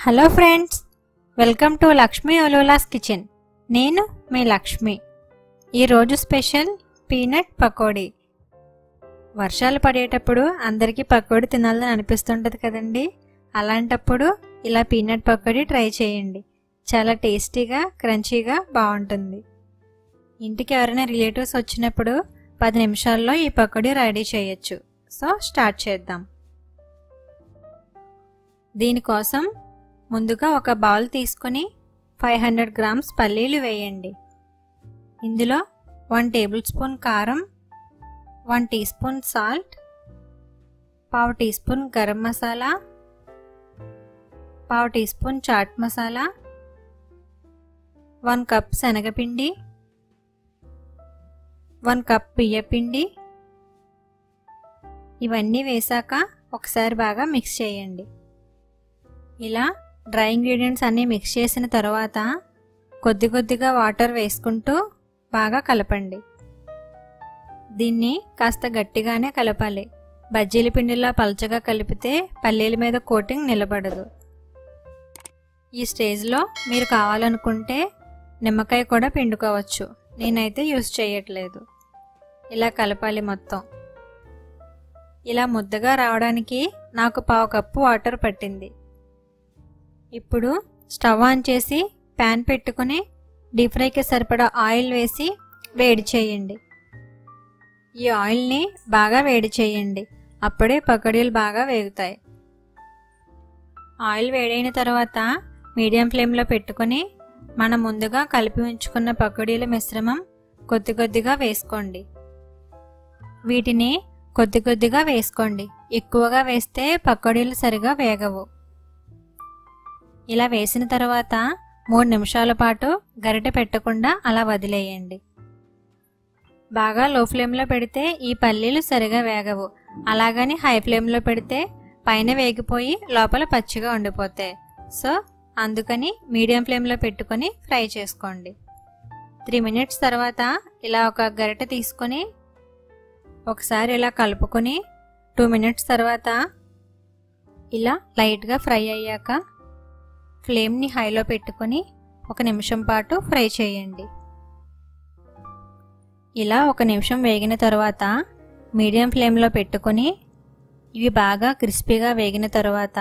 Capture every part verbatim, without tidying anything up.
Hello friends, welcome to Lakshmi ఒలోలాస్ kitchen. నేను మీ లక్ష్మి. ఈరోజు స్పెషల్ పీనట్ పకోడీ. వర్షాలు పడేటప్పుడు అందరికీ పకోడీ తినాలని అనిపిస్తుంటుంది కదండి. అలాంటప్పుడు ఇలా పీనట్ పకోడీ ట్రై చేయండి. చాలా టేస్టీగా క్రంచీగా బాగుంటుంది. ఇంటికి ఎవరైనా రిలేటివ్స్ వచ్చినప్పుడు పది నిమిషాల్లో ఈ పకోడీ రెడీ చేయొచ్చు. సో స్టార్ట్ చేద్దాం. దీనికోసం ముందుగా ఒక బౌల్ తీసుకొని ఫైవ్ హండ్రెడ్ గ్రామ్స్ పల్లీలు వేయండి. ఇందులో వన్ టేబుల్ స్పూన్ కారం, వన్ టీ స్పూన్ సాల్ట్, పావు టీ స్పూన్ గరం మసాలా, పావు teaspoon chaat masala, one cup శనగపిండి, వన్ కప్ బియ్యపిండి. ఇవన్నీ వేసాక ఒకసారి బాగా మిక్స్ చేయండి. ఇలా డ్రై ఇంగ్రీడియంట్స్ అన్నీ మిక్స్ చేసిన తర్వాత కొద్ది కొద్దిగా వాటర్ వేసుకుంటూ బాగా కలపండి. దీన్ని కాస్త గట్టిగానే కలపాలి. బజ్జీల పిండిలా పలచగా కలిపితే పల్లీల మీద కోటింగ్ నిలబడదు. ఈ స్టేజ్లో మీరు కావాలనుకుంటే నిమ్మకాయ కూడా పిండుకోవచ్చు. నేనైతే యూస్ చేయట్లేదు. ఇలా కలపాలి మొత్తం. ఇలా ముద్దగా రావడానికి నాకు పావు కప్పు వాటర్ పట్టింది. ఇప్పుడు స్టవ్ ఆన్ చేసి ప్యాన్ పెట్టుకుని డీప్ ఫ్రైకి సరిపడా ఆయిల్ వేసి వేడి చేయండి. ఈ ఆయిల్ని బాగా వేడి చేయండి. అప్పుడే పకోడీలు బాగా వేగుతాయి. ఆయిల్ వేడైన తర్వాత మీడియం ఫ్లేమ్లో పెట్టుకుని మనం ముందుగా కలిపి ఉంచుకున్న పకోడీల మిశ్రమం కొద్ది కొద్దిగా వేసుకోండి. వీటిని కొద్ది కొద్దిగా వేసుకోండి. ఎక్కువగా వేస్తే పకోడీలు సరిగా వేగవు. ఇలా వేసిన తర్వాత మూడు నిమిషాల పాటు గరిటె పెట్టకుండా అలా వదిలేయండి. బాగా లో ఫ్లేమ్లో పెడితే ఈ పల్లీలు సరిగా వేగవు. అలాగని హై ఫ్లేమ్లో పెడితే పైన వేగిపోయి లోపల పచ్చిగా ఉండిపోతాయి. సో అందుకని మీడియం ఫ్లేమ్లో పెట్టుకొని ఫ్రై చేసుకోండి. త్రీ మినిట్స్ తర్వాత ఇలా ఒక గరిటె తీసుకొని ఒకసారి ఇలా కలుపుకొని టూ మినిట్స్ తర్వాత ఇలా లైట్గా ఫ్రై అయ్యాక ఫ్లేమ్ని హైలో పెట్టుకొని ఒక నిమిషం పాటు ఫ్రై చేయండి. ఇలా ఒక నిమిషం వేగిన తర్వాత మీడియం ఫ్లేమ్లో పెట్టుకొని ఇవి బాగా క్రిస్పీగా వేగిన తర్వాత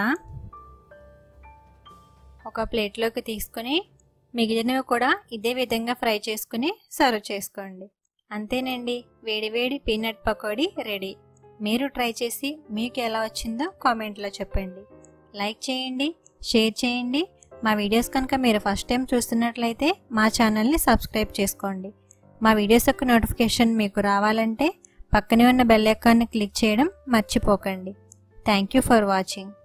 ఒక ప్లేట్లోకి తీసుకొని మిగిలినవి కూడా ఇదే విధంగా ఫ్రై చేసుకుని సర్వ్ చేసుకోండి. అంతేనండి, వేడివేడి పీనట్ పకోడీ రెడీ. మీరు ట్రై చేసి మీకు ఎలా వచ్చిందో కామెంట్లో చెప్పండి. లైక్ చేయండి, షేర్ చేయండి. మా వీడియోస్ కనుక మీరు ఫస్ట్ టైం చూస్తున్నట్లయితే మా ఛానల్ని సబ్స్క్రైబ్ చేసుకోండి. మా వీడియోస్ యొక్క నోటిఫికేషన్ మీకు రావాలంటే పక్కనే ఉన్న బెల్ ఐకాన్ని క్లిక్ చేయడం మర్చిపోకండి. Thank you for watching.